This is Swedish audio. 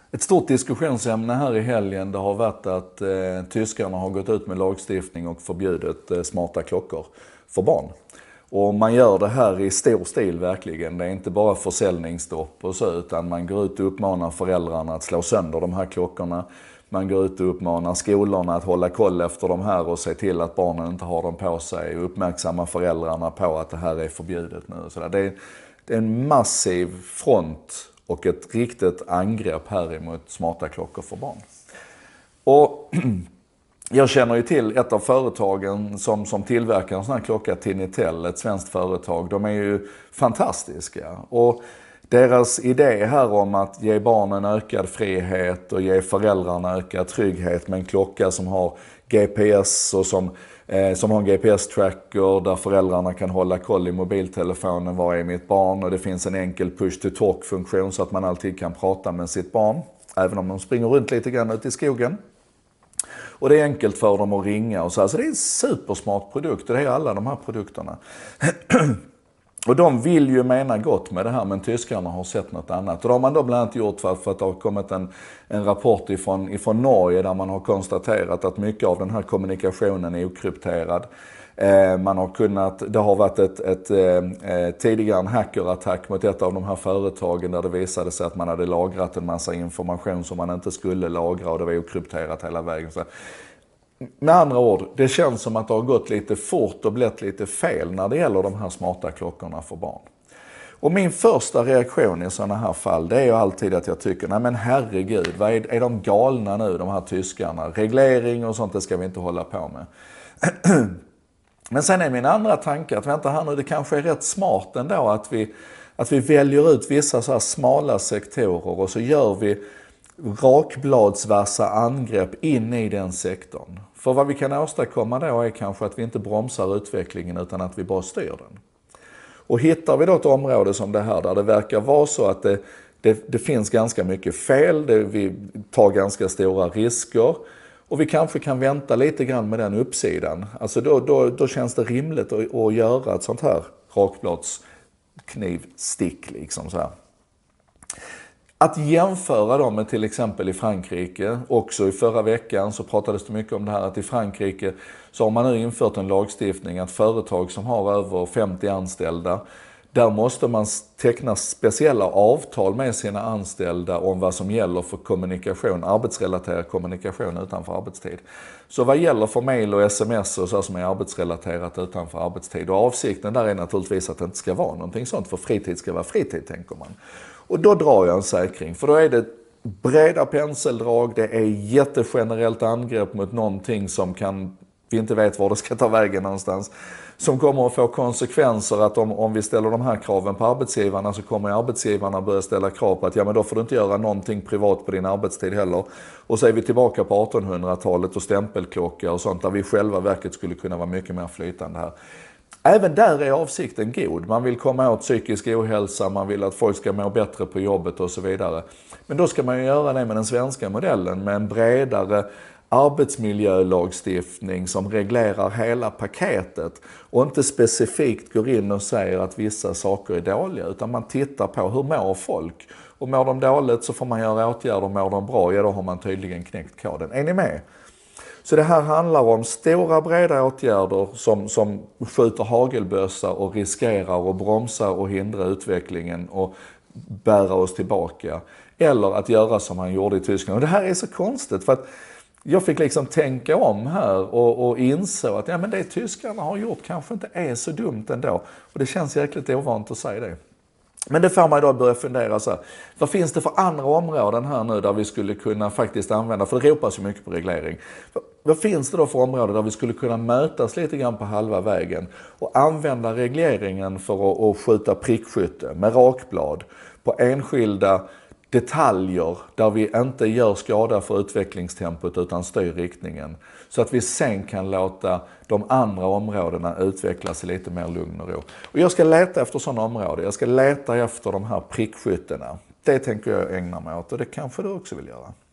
Ett stort diskussionsämne här i helgen det har varit att tyskarna har gått ut med lagstiftning och förbjudit smarta klockor för barn. Och man gör det här i stor stil verkligen. Det är inte bara försäljningsstopp och så, utan man går ut och uppmanar föräldrarna att slå sönder de här klockorna. Man går ut och uppmanar skolorna att hålla koll efter de här och se till att barnen inte har dem på sig och uppmärksamma föräldrarna på att det här är förbjudet nu. Så det är en massiv front och ett riktigt angrepp här emot smarta klockor för barn. Och jag känner ju till ett av företagen som tillverkar en sån här klocka, Tinitel, ett svenskt företag. De är ju fantastiska. Och deras idé här om att ge barnen ökad frihet och ge föräldrarna ökad trygghet med en klocka som har GPS och som har en GPS-tracker där föräldrarna kan hålla koll i mobiltelefonen, var är mitt barn, och det finns en enkel push-to-talk-funktion så att man alltid kan prata med sitt barn, även om de springer runt lite grann ute i skogen. Och det är enkelt för dem att ringa och så här. Så det är en supersmart produkt och det är alla de här produkterna. Och de vill ju mena gott med det här, men tyskarna har sett något annat. Och det har man då bland annat gjort för att det har kommit en rapport ifrån Norge där man har konstaterat att mycket av den här kommunikationen är okrypterad. Det har varit tidigare en hackerattack mot ett av de här företagen där det visade sig att man hade lagrat en massa information som man inte skulle lagra och det var okrypterat hela vägen. Så med andra ord, det känns som att det har gått lite fort och blivit lite fel när det gäller de här smarta klockorna för barn. Och min första reaktion i sådana här fall, det är ju alltid att jag tycker, nej men herregud, är de galna nu de här tyskarna? Reglering och sånt, det ska vi inte hålla på med. Men sen är min andra tanke att vänta här nu, det kanske är rätt smart ändå att vi väljer ut vissa så här smala sektorer och så gör vi rakbladsvassa angrepp in i den sektorn. För vad vi kan åstadkomma då är kanske att vi inte bromsar utvecklingen utan att vi bara styr den. Och hittar vi då ett område som det här där det verkar vara så att det finns ganska mycket fel, vi tar ganska stora risker och vi kanske kan vänta lite grann med den uppsidan. Alltså då känns det rimligt att göra ett sånt här rakbladsknivstick liksom så här. Att jämföra dem med till exempel i Frankrike, också i förra veckan så pratades det mycket om det här att i Frankrike så har man nu infört en lagstiftning att företag som har över 50 anställda, där måste man teckna speciella avtal med sina anställda om vad som gäller för kommunikation, arbetsrelaterad kommunikation utanför arbetstid. Så vad gäller för mejl och sms och så som är arbetsrelaterat utanför arbetstid. Och avsikten där är naturligtvis att det inte ska vara någonting sånt, för fritid ska vara fritid tänker man. Och då drar jag en säkring, för då är det breda penseldrag, det är jättegenerellt angrepp mot någonting som vi inte vet var det ska ta vägen någonstans. Som kommer att få konsekvenser att om vi ställer de här kraven på arbetsgivarna så kommer arbetsgivarna börja ställa krav på att ja men då får du inte göra någonting privat på din arbetstid heller. Och så är vi tillbaka på 1800-talet och stämpelklocka och sånt där vi själva verket skulle kunna vara mycket mer flytande här. Även där är avsikten god. Man vill komma åt psykisk ohälsa, man vill att folk ska må bättre på jobbet och så vidare. Men då ska man ju göra det med den svenska modellen med en bredare arbetsmiljölagstiftning som reglerar hela paketet och inte specifikt går in och säger att vissa saker är dåliga, utan man tittar på hur mår folk. Och mår de dåligt så får man göra åtgärder, mår de bra, ja då har man tydligen knäckt koden. Är ni med? Så det här handlar om stora breda åtgärder som skjuter hagelbössa och riskerar och bromsar och hindrar utvecklingen och bära oss tillbaka. Eller att göra som han gjorde i Tyskland. Och det här är så konstigt för att jag fick liksom tänka om här och inså att ja, men det tyskarna har gjort kanske inte är så dumt ändå. Och det känns jäkligt ovant att säga det. Men det får mig då börja fundera så här, vad finns det för andra områden här nu där vi skulle kunna faktiskt använda, för det ropas ju mycket på reglering. Vad finns det då för områden där vi skulle kunna mötas lite grann på halva vägen och använda regleringen för att skjuta prickskytte med rakblad på enskilda detaljer där vi inte gör skada för utvecklingstempot utan styr riktningen. Så att vi sen kan låta de andra områdena utvecklas i lite mer lugn och ro. Och jag ska leta efter sådana områden. Jag ska leta efter de här prickskytterna. Det tänker jag ägna mig åt och det kanske du också vill göra.